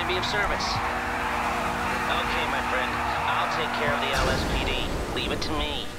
be of service. Okay, my friend. I'll take care of the LSPD. Leave it to me.